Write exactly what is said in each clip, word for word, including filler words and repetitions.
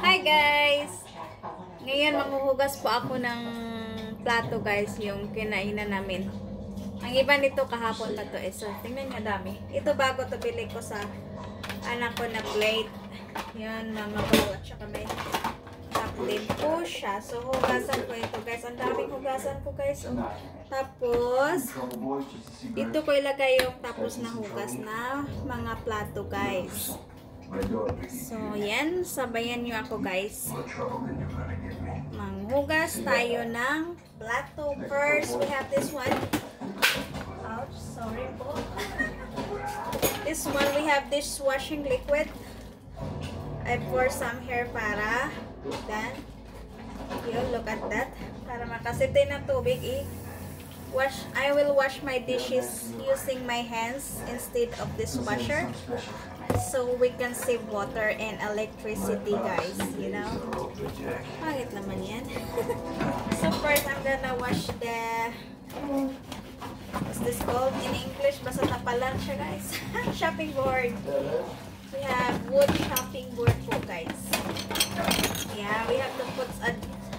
Hi guys! Ngayon maghuhugas po ako ng plato guys, yung kinainan namin. Ang iba nito kahapon pa to eh. So, tingnan nyo dami. Ito bago to bili ko sa anak ko na plate. Yan, mga bowl at saka may cup din po siya. So, hugasan ko ito guys. Ang daming hugasan ko guys. Oh. Tapos, dito ko ilagay yung tapos na hugas na mga plato guys. So, yan. Sabayan nyo ako guys. Manghugas tayo ng plato. First, we have this one. Ouch, sorry po. This one, we have dishwashing liquid. I pour some here para then, yun, look at that. Para makasitay ng tubig, eh. Wash, I will wash my dishes using my hands instead of dishwasher. So we can save water and electricity guys, you know. Pangit naman yan. So first I'm gonna wash the, what's this called in English? Basta tapalan siya guys. Shopping board. We have wood shopping board po guys. Yeah, we have to put a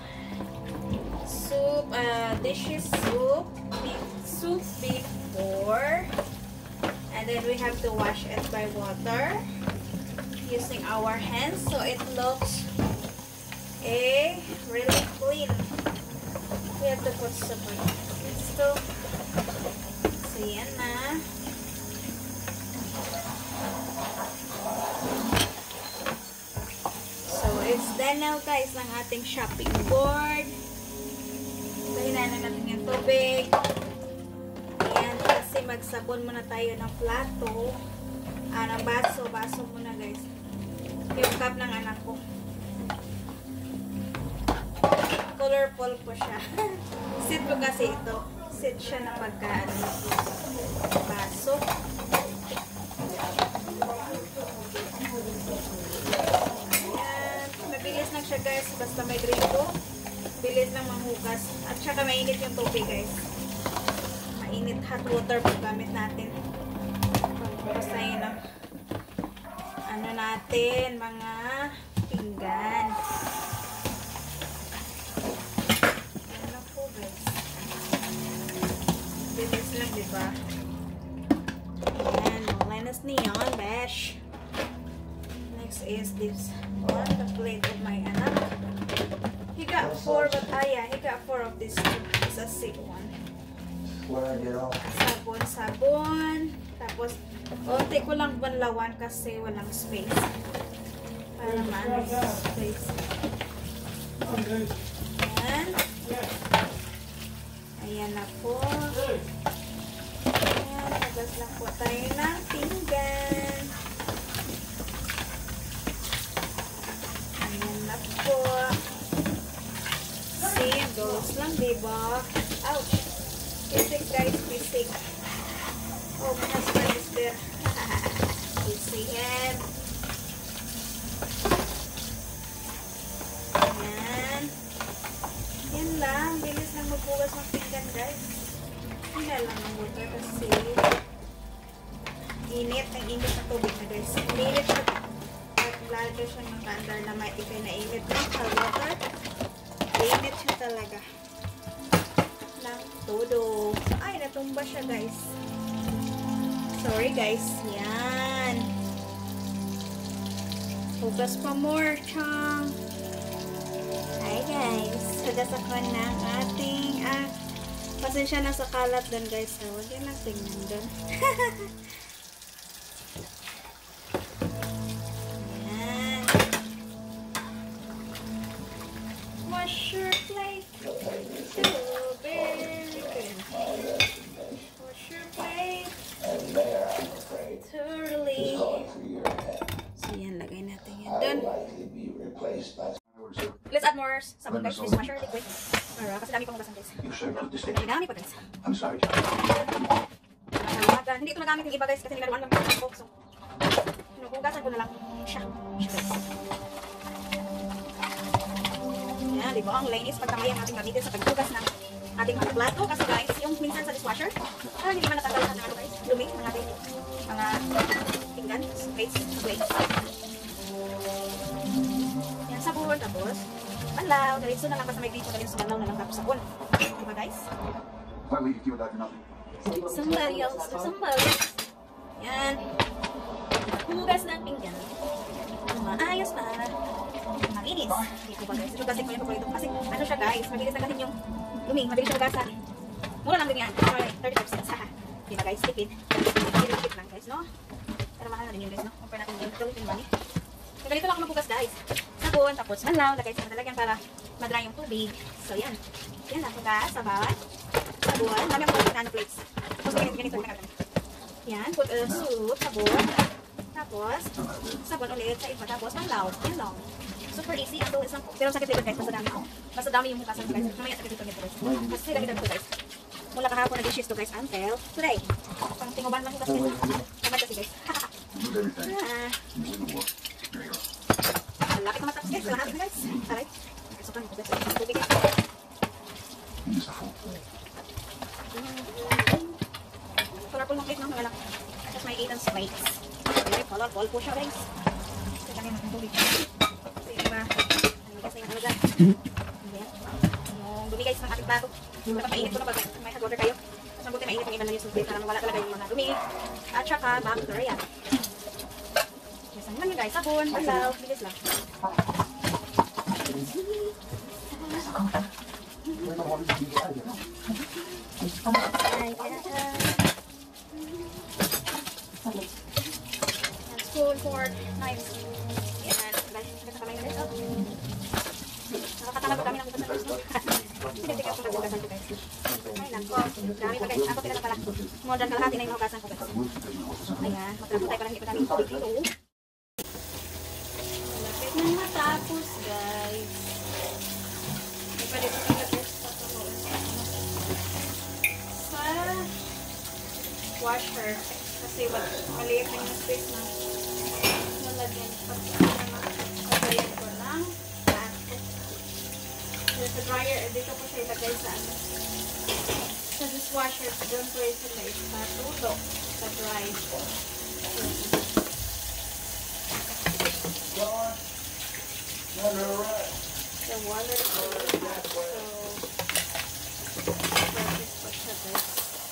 soup, uh, dishes soup, soup before. And then we have to wash it by water using our hands so it looks eh, really clean. We have to put some still. So yan na. So it's done now guys ng ating shopping board. So hinanan natin yung tubig. Kasi magsabon muna tayo ng plato. Ah, ng baso. Baso muna guys. Yung cup ng anak ko. Colorful po siya. Sit po kasi ito. Sit siya na pagkaan. Baso. Ayan. Mabilis lang siya guys. Basta may grito. Bilis lang manghugas. At saka mainit yung tubig guys. Mainit hot water po gamit natin. Pagpasayin ng ano natin, mga pinggan. Ano po guys? Bilis lang diba? Ayan, malinis niyon, besh. Next is this one, the plate of my anak. He got four, but ah yeah, he got four of this too. It's a sick one. Sabon, sabon. Tapos, konti ko lang banlawan kasi walang space. Para maano space. Ayan. Ayan na po. Ayan, tagas lang po tayo ng pinggan. Ayan na po. See, goes lang, diba? Ouch! Pisik guys, pisik. Oh, my husband is there. You see him. Ayan. Yan lang. Bilis lang magbugas ng pinggan guys. Hindi lang ang water kasi init. Ang init na tubig na guys. Init siya. At lalo siya ng kandar na may ipinainit na sa water. Init siya talaga. Todo. Ay, natumba siya guys. Sorry guys. Yan. Hugas pa more, chang. Hi guys. Hugas ako ng ating ah, pasensya na sa kalat dun guys. So, huwag yun lang tingnan dun. Yan. Wash your plate. Wash your plate. Thoroughly. So yan, lagay natin yan dun. Let's add more sabon guys. Dishwasher liquid. Alright, kasi dami pang hugasan guys. Dami pa guys. I'm sorry. Hindi ito nagamit yung iba guys kasi nilaruan lang ako. So, hugasan ko na lang siya. Siya guys. Yan, diba? Ang linis pagkamay ang ating gamitin sa paghugas ng ating mga plato. Kasi guys, yung minsan sa dishwasher, ah, hindi naman natanggal ng ano guys, dumi ng ating mga pinggan, plates, plates. Yan, sabon. sabon, tapos banlaw. Diretso na lang basta may grito na rin sa banlaw na lang tapos sabon. Diba guys? Somebody else, somebody else. Yan. Hugas ng pinggan. Maayos na. Malinis. Dito ba guys? Ito kasi ko yung paborito. Kasi ano siya guys, mabilis na gasin yung dumi. Mabilis siya hugasan. Mura lang din yan. Sorry, thirty-five cents. Haha. Diba guys? Tipid. Tipid lang guys, no? Pero mahal na din yun guys, no? Compare natin yung ito yung money. So, ganito lang ako maghugas guys. Sabon, tapos manlaw. Lagay sa madalagyan para madry yung tubig. So, yan. Yan lang. Hugas, sabon. Sabon. Dami ako mga nano plates. Tapos, ganito, ganito. Yan. Put a soup. Sabon. Tapos, sabon ulit sa iba. Tapos, manlaw. Yan lang. Super easy. Ito, isang, pero sakit dito guys. Basta dami ako. Basta dami yung hugasan guys. Mamaya sakit dito guys. Kasi dami-dami to guys. Mula kahapon nag-issues to guys until today. Pang tinguban lang hugas guys. Kamad kasi guys. Ah. Malapit na matapos guys. Lahat na guys. Aray. Sobrang hugas guys. Tubig guys. Colorful ng plate no? Mga lang. Tapos may eight and plates. Very colorful po siya guys. Kasi kami natin tubig. Kasi diba, ano kasi yung ano dyan. Yung dumi guys ng ating plato. Dapat mainit ko na pag may hag-order kayo. Tapos mabuti mainit yung iba na yung subway para wala talaga yung mga dumi. At saka bacteria. Yes, ano lang yun guys. Sabon, banlaw, bilis lang. Spoon, fork, knives. Yan. Guys, sa kamay na guys. Nakakatakot kami ng bukasan guys. Hindi ko kung nagbukasan ko guys. Ay nako. Dami pa guys. Ako sila na pala. More than kalahati na yung hugasan ko guys. Ayan. Magkakutay pa lang. Hindi pa namin tubig dito. Malapit na matapos guys. Hindi pa dito kaya guys. Sa washer. Kasi maliit na yung space na nalagyan. Pagkayan ko ng plato. Sa dryer, dito ko siya ilagay sa ano. Sa dishwasher, doon ko yung sila ipatulo sa dry. The water is really hot, so practice pa siya guys.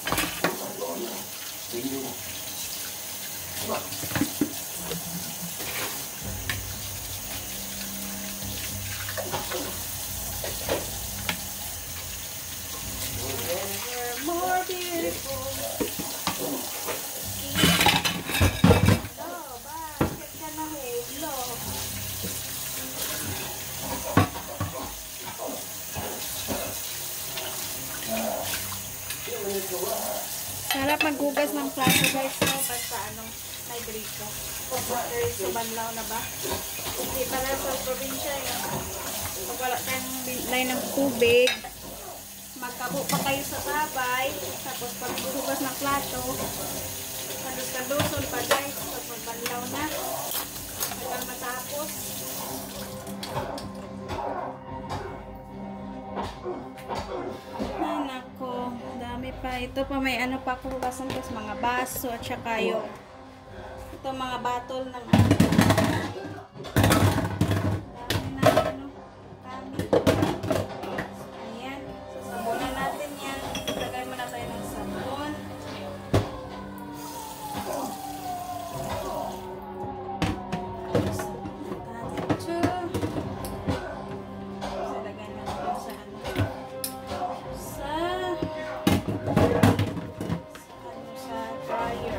More beautiful. Oh, bakit ka nahulog? Sarap maghugas ng plato guys, no? Basta anong may grito. There is banlaw na ba? Hindi pala sa probinsya yun. Pag wala tayong line ng tubig, magkabo pa kayo sa sabay, tapos pag hugas ng plato, kadus-kaduson pa guys, tapos banlaw na, hanggang matapos. Ay nako, dami pa. Ito pa may ano pa ako hugasan guys, mga baso at saka yung ito mga bottle ng ano. Dami na ano, kami. Ayan, sasabunan natin yan. Lagay muna tayo ng sabon. Ito. So, lagay natin sa ano. Sa sa dryer.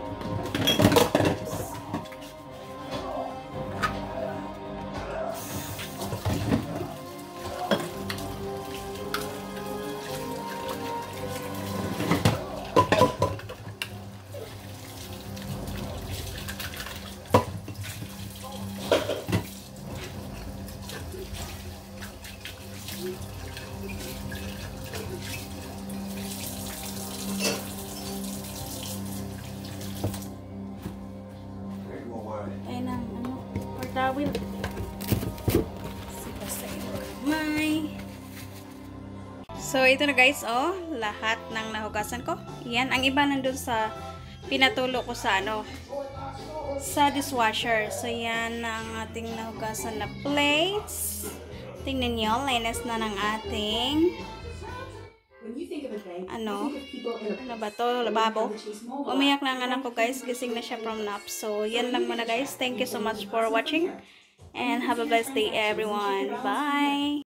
Ayan ang ano, or towel. May. So, ito na guys, oh, lahat ng nahugasan ko. Yan, ang iba nandun sa pinatulo ko sa ano, sa dishwasher. So, yan ang ating nahugasan na plates. Tingnan nyo, linis na ng ating ano, ano ba to? Lababo. Umiyak na ang anak ko guys. Gising na siya from nap. So, yan lang muna guys. Thank you so much for watching. And have a blessed day everyone. Bye!